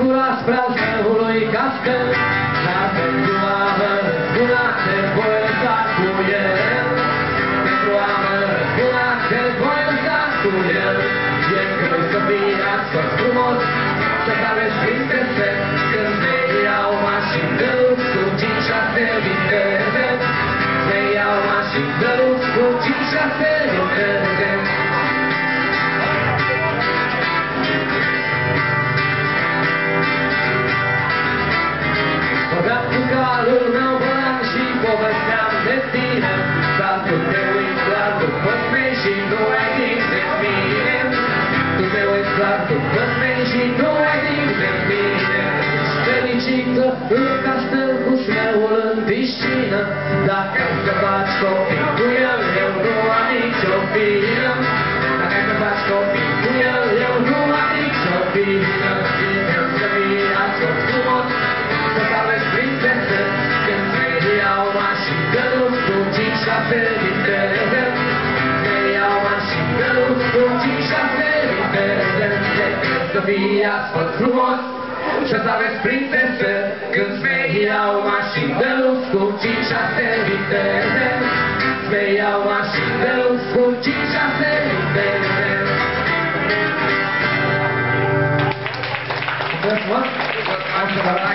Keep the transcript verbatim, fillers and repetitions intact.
gura spre-al tăului castel, dar pentru a mă răzbuna te voi lăsa cu el. Pentru a mă răzbuna te voi lăsa cu el. E că să fii astfel frumos, să-ți aveți printre se, când vei iau mașini de lux cu cinci șase viteze. Vei iau mașini de lux cu cinci șase viteze. Băgat cu calul meu volan și povesteam de tine, dar tu te uiți doar după mei și nu ai timp de mine. Tu te uiți doar după mei și nu ai timp de mine. Fericită în castel cu smeul în piscină, dacă să faci copii cu el, eu nu am nicio vină. Dacă să faci copii cu el, eu nu am nicio vină. Eu să fii astfel frumos, să-ți aveți prinsese, când vei iau mașini de lux cu cinci șase viteze. Vei iau mașini de lux cu cinci șase viteze. Să fii astfel frumos, să-ți aveți prinsese, când vei iau mașini de lux cu cinci șase viteze. Vei iau mașini de lux cu cinci șase viteze. Mulțumesc mult!